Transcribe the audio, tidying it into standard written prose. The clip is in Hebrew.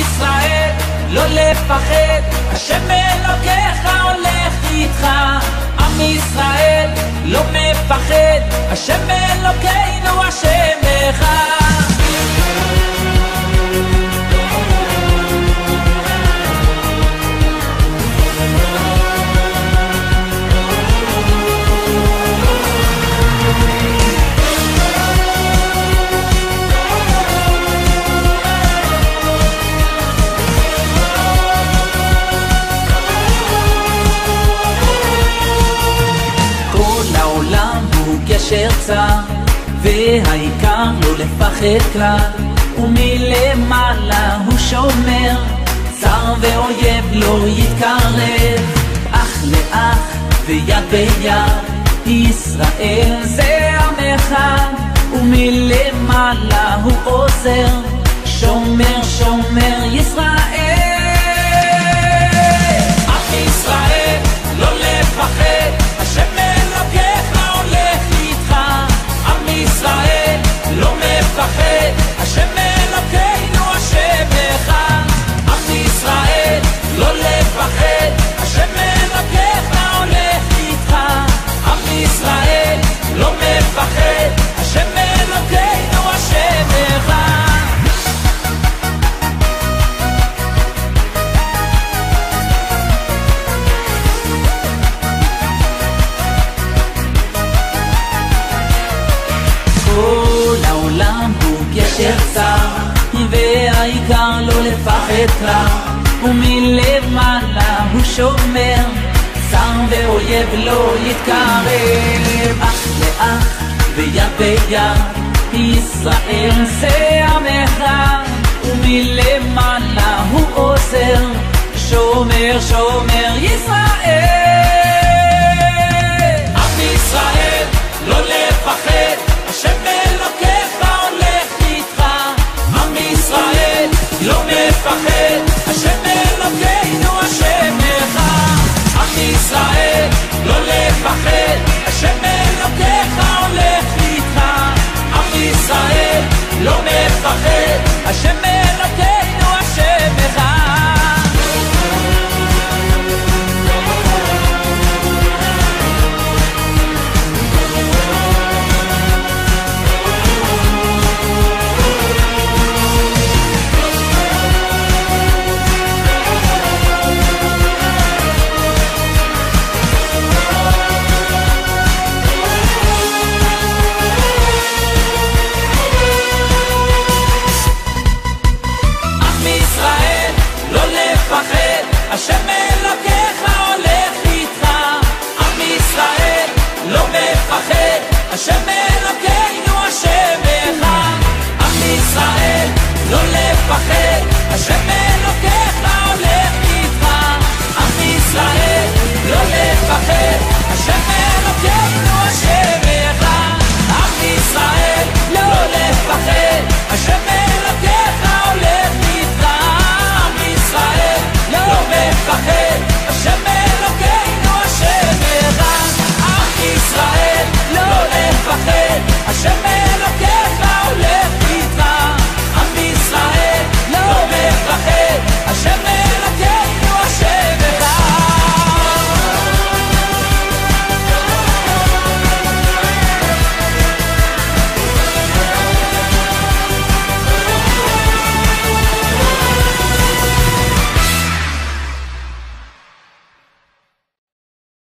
ישראל, לא לפחד, השם אלוקיך הולך איתך. עם ישראל, לא מפחד, השם אלוקינו השם אחד. גשר צר, והעיקר לא לפחד כלל, ומלמעלה הוא שומר, צר ואויב לא יתקרב, אח לאח ויד ביד, ישראל זה עם אחד, ומלמעלה הוא עוזר, שומר שומר ישראל. עם ישראל לא לפחד, השם אלוקיך הולך איתך. עם ישראל לא מפחד, השם אלוקינו השם אחד. עם ישראל לא לפחד, השם אלוקיך הולך איתך. עם ישראל לא מפחד, השם אלוקינו השם אחד. כל העולם הוא גשר צר, והעיקר לא לפחד כלל, ומלמעלה הוא שומר, צר ואויב לא יתקרב, אח לאח ויד ביד, ישראל זה עם אחד, ומלמעלה הוא עוזר, שומר שומר ישראל. עם ישראל לא לפחד, השם אלוקיך הולך איתך. עם ישראל לא מפחד, השם אלוקינו השם אחד. עם ישראל לא לפחד, השם אלוקיך הולך איתך. עם ישראל לא מפחד, השם